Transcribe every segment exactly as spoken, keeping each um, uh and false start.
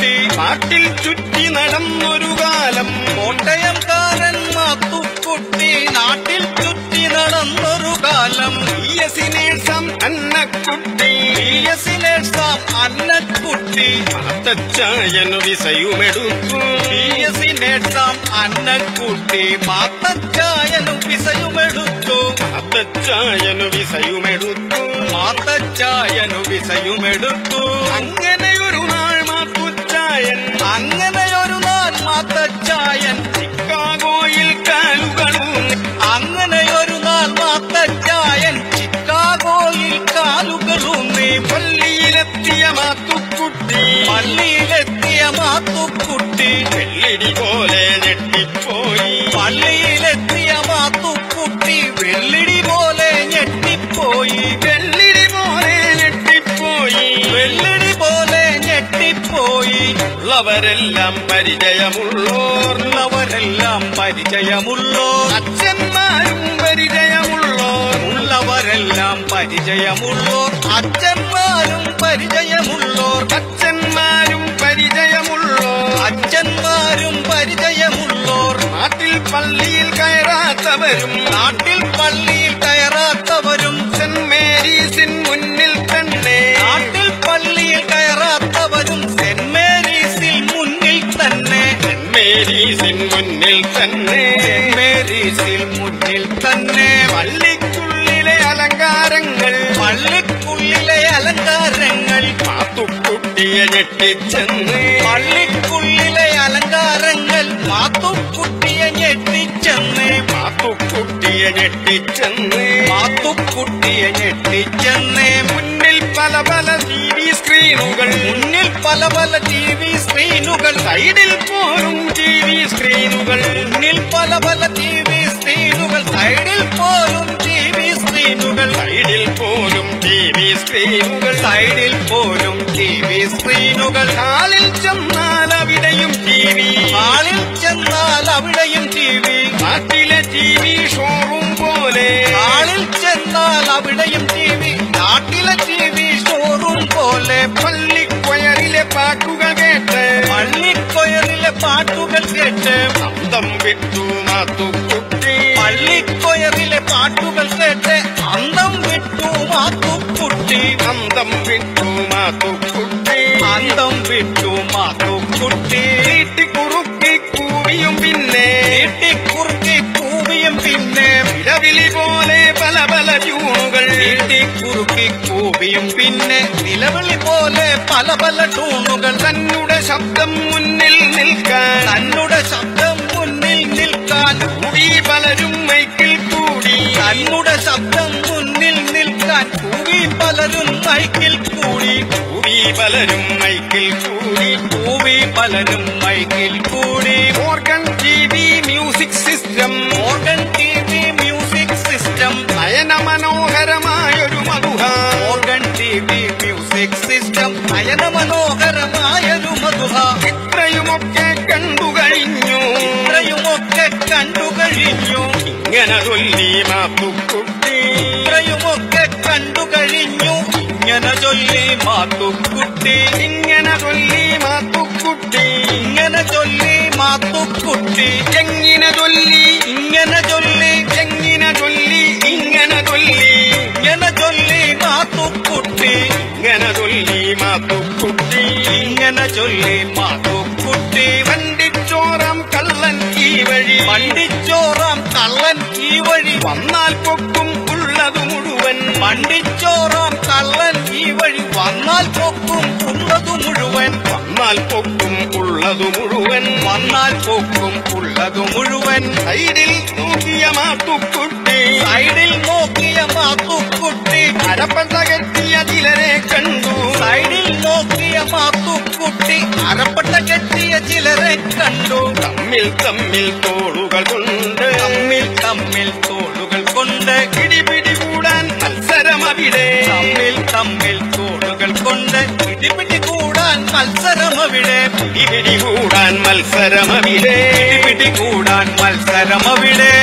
മാത്തുക്കുട്ടി നാട്ടിൽ ചുറ്റി നടന്നൊരു കാലം കോട്ടയം കാരൻ മാത്തുക്കുട്ടി നാട്ടിൽ ചുറ്റി നടന്നൊരു കാലം പി എസ് നേഴ്സാം അന്നക്കുട്ടി പി എസ് നേഴ്സാം അന്നക്കുട്ടി മാത്തച്ചായനു വിസയുമെടുത്തു പി എസ് നേഴ്സാം അന്നക്കുട്ടി മാത്തച്ചായനു വിസയുമെടുത്തു മാത്തച്ചായനു വിസയുമെടുത്തു മാത്തച്ചായനു വിസയുമെടുത്തു അങ്ങനെയൊരു നാൾ മാത്തുച്ചായൻ അങ്ങനെയൊരു നാൾ മാത്തച്ചായൻ ചിക്കാഗോയിൽ കാലുകളൂന്നി അങ്ങനെയൊരു നാൾ മാത്തച്ചായൻ ചിക്കാഗോയിൽ കാലുകളൂന്നി പള്ളിയിലെത്തിയ മാത്തുക്കുട്ടി പള്ളിയിലെത്തിയ മാത്തുക്കുട്ടി വെള്ളിടി പോലെ ഞെട്ടിപ്പോയി പള്ളിയിലെത്തിയ മാത്തുക്കുട്ടി വെള്ളിടി പോലെ ഞെട്ടിപ്പോയി വെള്ളിടി പോലെ ഞെട്ടിപ്പോയി വെള്ളിടി പോലെ ഞെട്ടിപ്പോയി ഉള്ളവരെല്ലാം പരിചയമുള്ളോർ ഉള്ളവരെല്ലാം പരിചയമുള്ളോർ അച്ഛന്മാരും പരിചയമുള്ളോർ ഉള്ളവരെല്ലാം പരിചയമുള്ളോർ അച്ഛന്മാരും പരിചയമുള്ളോർ അച്ഛന്മാരും പരിചയമുള്ളോർ അച്ഛന്മാരും പരിചയമുള്ളോർ നാട്ടിൽ പള്ളിയിൽ കയറാത്തവരും നാട്ടിൽ പള്ളിയിൽ കയറാത്തവരും സെന്റ് മേരീസിൻ മുന്നിൽ തന്നെ നാട്ടിൽ പള്ളിയിൽ കയറാത്തവരും സെന്റ് മേരീസിൽ മുന്നിൽ തന്നെ സെന്റ് മേരീസിൻ മുന്നിൽ തന്നെ സെന്റ് മേരീസിൽ മുന്നിൽ തന്നെ പള്ളിക്കുള്ളിലെ അലങ്കാരങ്ങൾ പള്ളിക്കുള്ളിലെ അലങ്കാരങ്ങൾ മാത്തുക്കുട്ടിയെ ഞെട്ടിച്ചെന്ന് പള്ളിക്കുള്ളിലെ അലങ്കാരങ്ങൾ മാത്തുക്കുട്ടിയെ ഞെട്ടിച്ചെന്ന് മാത്തുക്കുട്ടിയെ ഞെട്ടിച്ചെന്ന് മാത്തുക്കുട്ടിയെ ഞെട്ടിച്ചെന്ന് മുന്നിൽ പല പല ടി വി സ്ക്രീനുകൾ മുന്നിൽ പല പല ടി വി സ്ക്രീനുകൾ സൈഡിൽ പോലും ടി വി സ്ക്രീനുകൾ മുന്നിൽ പല പല ടി വി സ്ക്രീനുകൾ സൈഡിൽ പോലും ടി വി സ്ക്രീനുകൾ സൈഡിൽ പോലും ടി വി സ്ക്രീനുകൾ സൈഡിൽ പോലും ടി വി സ്ക്രീനുകൾ ഹാളിൽ ചെന്നാൽ അവിടെയും ടി വി ഹാളിൽ ചെന്നാൽ അവിടെയും ടി വി നാട്ടിലെ ടി വി ഷോറൂം പോലെ ഹാളിൽ ചെന്നാൽ അവിടെയും ടി വി നാട്ടിലെ ടി വി ഷോറൂം പോലെ പള്ളിക്കൊയറിലെ പാട്ടുകൾ കേട്ട് പള്ളിക്കൊയറിലെ പാട്ടുകൾ കേട്ട് അന്തം വിട്ടു മാത്തുക്കുട്ടി പള്ളിക്കൊയറിലെ പാട്ടുകൾ കേട്ട് അന്തം വിട്ടു മാത്തുക്കുട്ടി അന്തം വിട്ടു മാത്തുക്കുട്ടി അന്തം വിട്ടു മാത്തുക്കുട്ടി നീട്ടിക്കുറുക്കി കൂവിയും പിന്നെ നീട്ടിക്കുറുക്കി കൂവിയും പിന്നെ നിലവിളി പോലെ പല പല ട്യൂണുകൾ നീട്ടിക്കുറുക്കി കൂവിയും പിന്നെ നിലവിളി പോലെ പല പല ട്യൂണുകൾ തന്നുടെ ശബ്ദം മുന്നിൽ നിൽക്കാൻ തന്നുടെ ശബ്ദം മുന്നിൽ നിൽക്കാൻ കൂടി പലരും മൈക്കിൽ കൂടി തന്നുടെ ശബ്ദം മുന്നിൽ നിൽക്കാൻ കൂടി പലരും മൈക്കിൽ കൂടി കൂടി പലരും മൈക്കിൽ കൂടി കൂടി പലരും മൈക്കിൽ കൂടി organ T V music system organ T V music system നയന മനോഹരമായൊരു മധുഹ organ T V music system നയന മനോഹരമായൊരു മധുഹ ഇത്രയുമൊക്കെ കണ്ടു കഴിഞ്ഞു ഇത്രയുമൊക്കെ കണ്ടു കഴിഞ്ഞു ഇങ്ങനെ ചൊല്ലി മാത്തുക്കുട്ടി ഇത്രയുമൊക്കെ കണ്ടു കഴിഞ്ഞു ഇങ്ങനെ ചൊല്ലി മാത്തുക്കുട്ടി ഇങ്ങനെ ചൊല്ലി മാത്തുക്കുട്ടി ഇങ്ങനെ ചൊല്ലി മാത്തുക്കുട്ടി എങ്ങനെ ചൊല്ലി ഇങ്ങനെ ചൊല്ലി എങ്ങനെ ചൊല്ലി ഇങ്ങനെ ചൊല്ലി ഇങ്ങനെ ചൊല്ലി മാത്തുക്കുട്ടി ഇങ്ങനെ ചൊല്ലി മാത്തുക്കുട്ടി ഇങ്ങനെ ചൊല്ലി മാത്തുക്കുട്ടി വണ്ടിച്ചോറാം കള്ളൻ ഈ വഴി വണ്ടിച്ചോറാം കള്ളൻ ഈ വഴി വന്നാൽ പൊക്കും ഉള്ളതു മുഴുവൻ വണ്ടിച്ചോറാം കള്ളൻ ഈ വഴി വന്നാൽ പൊക്കും ഉള്ളതു മുഴുവൻ വന്നാൽ പൊക്കും ഉള്ളതു മുഴുവൻ വന്നാൽ പൊക്കും ഉള്ളതു മുഴുവൻ സൈഡിൽ നോക്കിയ മാത്തുക്കുട്ടി സൈഡിൽ നോക്കിയ മാത്തുക്കുട്ടി അരപ്പട്ട കെട്ടിയ ചിലരെ കണ്ടു സൈഡിൽ നോക്കിയ മാത്തുക്കുട്ടി അരപ്പട്ട കെട്ടിയ ചിലരെ കണ്ടു തമ്മിൽ തമ്മിൽ തോളുകൾ കൊണ്ട് തമ്മിൽ തമ്മിൽ തോളുകൾ കൊണ്ട് കിടിപിടി കൂടാൻ മത്സരം അവിടെ തമ്മിൽ തമ്മിൽ തോളുകൾ കൊണ്ട് കിടിപിടി കൂടാൻ മത്സരം അവിടെ പിടിപിടി കൂടാൻ മത്സരം അവിടെ പിടിപിടി കൂടാൻ മത്സരം അവിടെ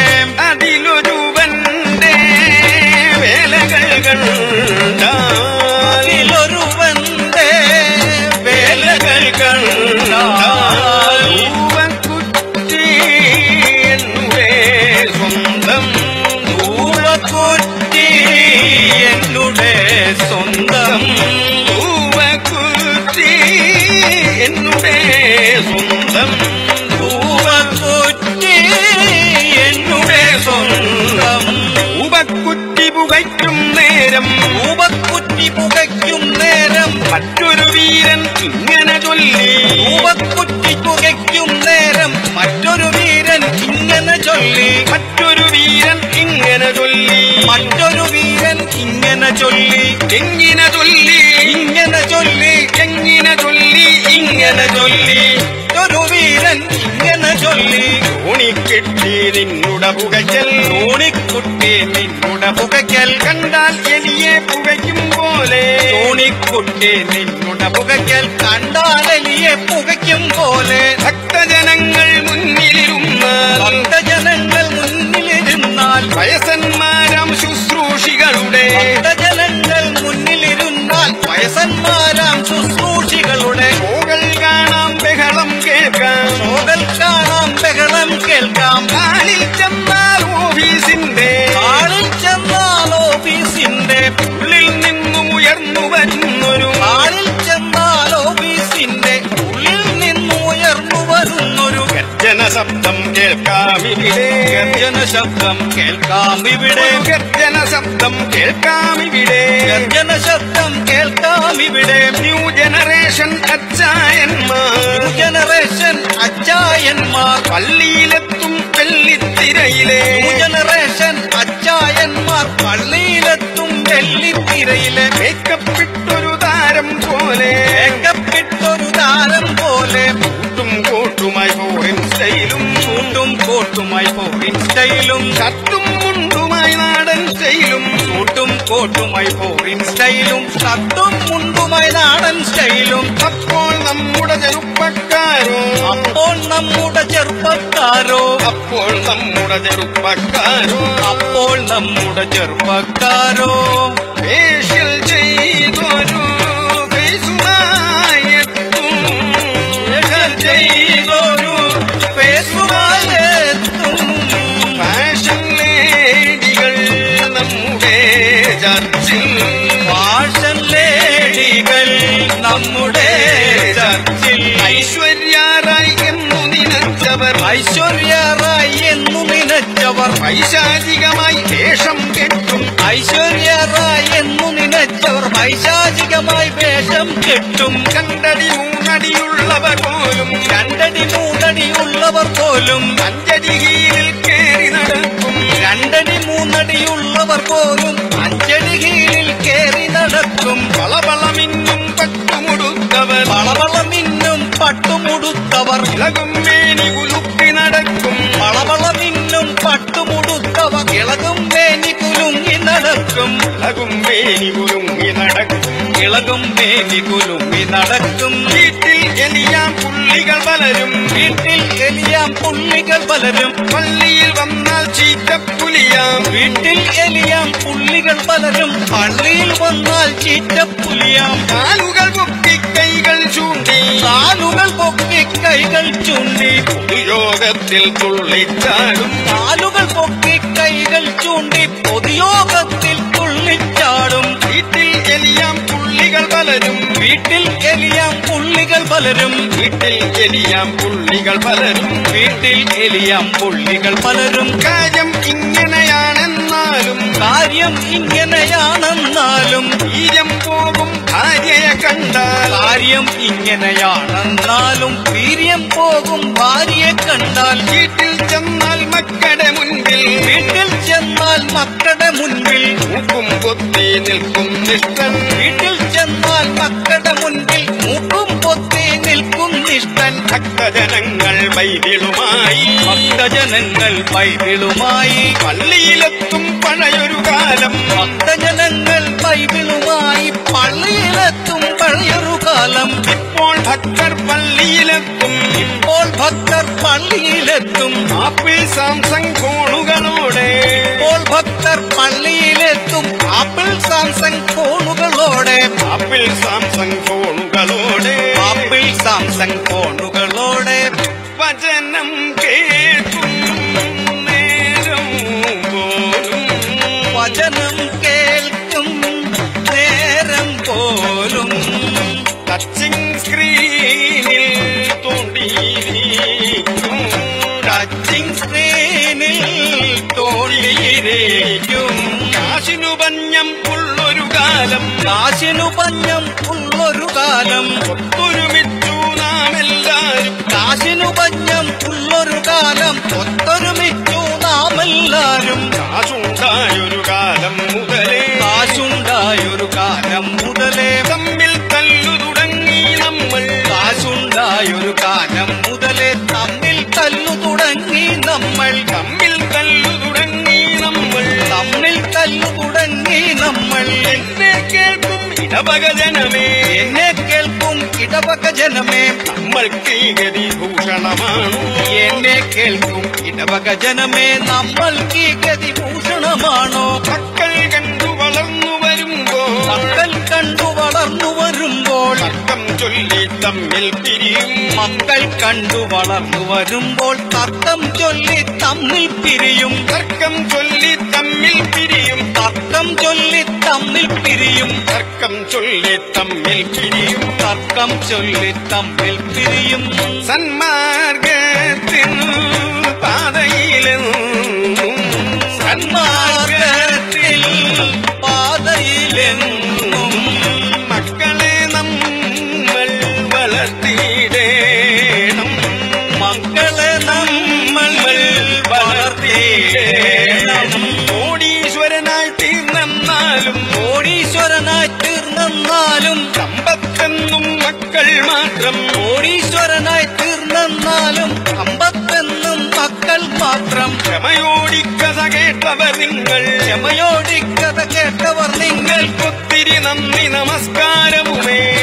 അതിലൊരുവന്റെ വേലകൾ കണ്ടാൽ അതിലൊരുവന്റെ വേലകൾ കണ്ടാൽ ധൂവക്കുറ്റി എന്നുടെ സ്വന്തം ധൂവക്കുറ്റി എന്നുടെ സ്വന്തം ധൂവക്കുറ്റി എന്നുടെ സ്വന്തം ധൂവക്കുറ്റി എന്നുടെ സ്വന്തം ധൂവക്കുറ്റി പുകയ്ക്കും നേരം ധൂവക്കുറ്റി പുകയ്ക്കും നേരം മറ്റൊരു വീരൻ ഇങ്ങനെ ചൊല്ലി ധൂവക്കുറ്റി പുകയ്ക്കും നേരം മറ്റൊരു വീരൻ ഇങ്ങനെ ചൊല്ലി മറ്റൊരു വീരൻ ഇങ്ങനെ ചൊല്ലി മറ്റൊരു വീരൻ ഇങ്ങനെ ചൊല്ലി എങ്ങനെ ചൊല്ലി ഇങ്ങനെ ചൊല്ലി എങ്ങനെ ചൊല്ലി ഇങ്ങനെ ചൊല്ലി ഒരു വീരൻ ഇങ്ങനെ ചൊല്ലി തോണിക്കെട്ടി നിന്നുട പുകയ്ക്കൽ തോണിക്കുട്ടി നിന്നുട പുകയ്ക്കൽ കണ്ടാൽ എലിയെ പുകയ്ക്കും പോലെ തോണിക്കുട്ടി നിന്നുട പുകയ്ക്കൽ കണ്ടാൽ എലിയെ പുകയ്ക്കും പോലെ ഭക്തജനങ്ങൾ മുന്നിലിരുന്നാൽ ഭക്തജനങ്ങൾ മുന്നിലിരുന്നാൽ വയസ്സന്മാരാം ശുശ്രൂഷികളുടെ ഭക്തജനങ്ങൾ മുന്നിലിരുന്നാൽ വയസ്സന്മാരാം ശുശ്രൂഷികളുടെ ഷോകൾ കാണാം ബഹളം കേൾക്കാം ഷോകൾ കാണാം ബഹളം കേൾക്കാം ആളിൽ ചെന്നാൽ ഓഫീസിന്റെ ആളിൽ ചെന്നാൽ ഓഫീസിന്റെ ഉള്ളിൽ നിന്നും ഉയർന്നു വരുന്നൊരു ആളിൽ ചെന്നാൽ ഓഫീസിന്റെ ഉള്ളിൽ നിന്നും ഉയർന്നു വരുന്നൊരു ഗർജന ശബ്ദം കേൾക്കാം ഇവിടെ ഗർജന ശബ്ദം കേൾക്കാം ഇവിടെ ഗർജന ശബ്ദം കേൾക്കാം ഇവിടെ ഗർജന ശബ്ദം കേൾക്കാം ഇവിടെ ന്യൂ ജനറേഷൻ അച്ചായന്മാർ ന്യൂ ജനറേഷൻ അച്ചായന്മാർ പള്ളിയിലെത്തും വെള്ളിത്തിരയിലെ ന്യൂ ജനറേഷൻ അച്ചായന്മാർ പള്ളിയിലെത്തും വെള്ളിത്തിരയിലെ മേക്കപ്പിട്ടൊരു താരം പോലെ മേക്കപ്പിട്ടൊരു താരം പോലെ കൂട്ടും കോട്ടുമായി ഫോറിൻ സ്റ്റൈലും കൂട്ടും കോട്ടുമായി ഫോറിൻ സ്റ്റൈലും ഷർട്ടും മുണ്ടുമായി നാടൻ സ്റ്റൈലും കൂട്ടും കോട്ടുമായി ഫോറിൻ സ്റ്റൈലും ഷർട്ടും മുണ്ടുമായി നാടൻ സ്റ്റൈലും അപ്പോൾ നമ്മുടെ ചെറുപ്പക്കാരോ അപ്പോൾ നമ്മുടെ ചെറുപ്പക്കാരോ അപ്പോൾ നമ്മുടെ ചെറുപ്പക്കാരോ അപ്പോൾ നമ്മുടെ ചെറുപ്പക്കാരോ ഫേഷ്യൽ ചെയ്തൊരു ഫേസുമായി എത്തും ഫേഷ്യൽ ചെയ്തൊരു ഫേസുമായി എത്തും ഫാഷൻ ലേഡികൾ നമ്മുടെ ചർച്ചിൽ ഫാഷൻ ലേഡികൾ നമ്മുടെ ചർച്ചിൽ ഐശ്വര്യാറായി എന്നു നിനച്ചവർ ഐശ്വര്യാറായി എന്നു നിനച്ചവർ പൈശാചികമായി വേഷം കെട്ടും ഐശ്വര്യറായി എന്നു നിനച്ചവർ പൈശാചികമായി വേഷം കെട്ടും രണ്ടടി മൂന്നടിയുള്ളവർ പോലും രണ്ടടി മൂന്നടിയുള്ളവർ പോലും അഞ്ചടി കീഴിൽ കേറി നടക്കും രണ്ടടി മൂന്നടിയുള്ളവർ പോലും അഞ്ചടി കീഴിൽ കേറി നടക്കും വളവളമിന്നും പട്ടുമുടുത്തവർ വളവളമിന്നും പട്ടുമുടുത്തവർ ഇളകും മേനി കുലുക്കി നടക്കും വളവളമിന്നും പട്ടുമുടുത്തവർ ഇളകും മേനി കുലുങ്ങി നടക്കും ഇളകും മേനി കുലുങ്ങി നടക്കും ഇളകും മേനി കുലുങ്ങി നടക്കും വീട്ടിൽ എലിയാം പുള്ളികൾ വളരും വീട്ടിൽ എലിയാം പുള്ളികൾ വളരും പള്ളിയിൽ വന്നാൽ ചീറ്റപ്പുലിയാം വീട്ടിൽ എലിയാം പുള്ളികൾ വളരും പള്ളിയിൽ വന്നാൽ ചീറ്റപ്പുലിയാം കാലുകൾ പൊക്കി കൈകൾ ചൂണ്ടി കാലുകൾ പൊക്കി കൈകൾ ചൂണ്ടി പൊതുയോഗത്തിൽ തുള്ളിച്ചാടും കാലുകൾ പൊക്കി കൈകൾ ചൂണ്ടി പൊതുയോഗത്തിൽ തുള്ളിച്ചാടും വീട്ടിൽ എലിയാം പുള്ളികൾ വളരും വീട്ടിൽ എലിയാം പുള്ളികൾ വളരും വീട്ടിൽ എലിയാം പുള്ളികൾ വളരും വീട്ടിൽ എലിയാം പുള്ളികൾ വളരും കാര്യം ഇങ്ങനെയാണെന്നാലും കാര്യം ഇങ്ങനെയാണെന്നാലും വീര്യം പോകും ഭാര്യയെ കണ്ടാൽ കാര്യം ഇങ്ങനെയാണെന്നാലും വീര്യം പോകും ഭാര്യയെ കണ്ടാൽ വീട്ടിൽ ചെന്നാൽ മക്കളുടെ മുൻപിൽ വീട്ടിൽ ചെന്നാൽ മക്കളുടെ മുൻപിൽ മൂക്കും പൊത്തി നിൽക്കും നിഷ്ഠൻ വീട്ടിൽ ചെന്നാൽ മക്കളുടെ മുൻപിൽ മൂക്കും പൊത്തി നിൽക്കും നിഷ്ഠൻ ഭക്തജനങ്ങൾ ബൈബിളുമായി ഭക്തജനങ്ങൾ ബൈബിളുമായി പള്ളിയിലെത്തും പഴയൊരു കാലം ഭക്തജനങ്ങൾ ബൈബിളുമായി പള്ളിയിലെത്തും പഴയൊരു കാലം ഇപ്പോൾ ഭക്തർ പള്ളിയിലെത്തും ഇപ്പോൾ ഭക്തർ പള്ളിയിലെത്തും ആപ്പിൾ സാംസങ് ഫോണുകളോടെ ഇപ്പോൾ ഭക്തർ പള്ളിയിലെത്തും ആപ്പിൾ സാംസങ് ഫോണുകളോടെ ആപ്പിൾ സാംസങ് ഫോണുകളോടെ സിമ്പിൾ സാംസങ് ഫോണുകളോടെ വചനം കേൾക്കും നേരം പോലും വചനം കേൾക്കും നേരം പോലും ടച്ചിങ് സ്ക്രീനിൽ തോണ്ടിയിരിക്കും ടച്ചിങ് സ്ക്രീനിൽ തോണ്ടിയിരിക്കും കാശിനു പഞ്ഞം ഉള്ളൊരു കാലം കാശിനു പഞ്ഞം ഉള്ളൊരു കാലം ഒത്തൊരുമിച്ചു നാം എല്ലാരും കാശിനു പഞ്ഞം ഉള്ളൊരു കാലം ഒത്തൊരുമിച്ചു നാം എല്ലാരും കാശുണ്ടായൊരു കാലം മുതലേ കാശുണ്ടായൊരു കാലം മുതലേ തമ്മിൽ തല്ലു തുടങ്ങി നമ്മൾ കാശുണ്ടായൊരു കാലം മുതലേ തമ്മിൽ തല്ലു തുടങ്ങി നമ്മൾ തമ്മിൽ തല്ലു തുടങ്ങി നമ്മൾ തമ്മിൽ തല്ലു തുടങ്ങി നമ്മൾ എന്നെ കേൾക്കും ഇടവക ജനമേ എന്നെ കേൾക്കും ഇടവക ജനമേ നമ്മൾക്ക് ഈ ഗതി ഭൂഷണമാണോ എന്നെ കേൾക്കും ഇടവക ജനമേ നമ്മൾക്ക് ഈ ഗതി ഭൂഷണമാണോ മക്കൾ കണ്ടു വളർന്നു വരുമ്പോൾ മക്കൾ കണ്ടു വളർന്നു വരുമ്പോൾ തർക്കം ചൊല്ലി തമ്മിൽ പിരിയും മക്കൾ കണ്ടു വളർന്നു വരുമ്പോൾ തർക്കം ചൊല്ലി തമ്മിൽ പിരിയും തർക്കം ചൊല്ലി തമ്മിൽ പിരിയും തർക്കം ചൊല്ലി തമ്മിൽ പിരിയും തർക്കം ചൊല്ലി തമ്മിൽ പിരിയും തർക്കം ചൊല്ലി തമ്മിൽ പിരിയും സന്മാർഗത്തിൻ പാതയിലെന്നും സന്മാർഗത്തിൽ പാതയിലെന്നും മക്കളെ നമ്മൾ വളർത്തിയിടേണം മക്കളെ നമ്മൾ വളർത്തിയിടേണം കോടീശ്വരനായി തീർന്നെന്നാലും കോടീശ്വരനായി തീർന്നെന്നാലും സമ്പത്തെന്നും മക്കൾ മാത്രം കോടീശ്വരനായി തീർന്നെന്നാലും സമ്പത്തെന്നും മക്കൾ മാത്രം ക്ഷമയോടിക്കഥ കേട്ടവർ നിങ്ങൾ ക്ഷമയോടിക്കഥ കേട്ടവർ നിങ്ങൾക്കൊത്തിരി നന്ദി നമസ്കാരവുമേ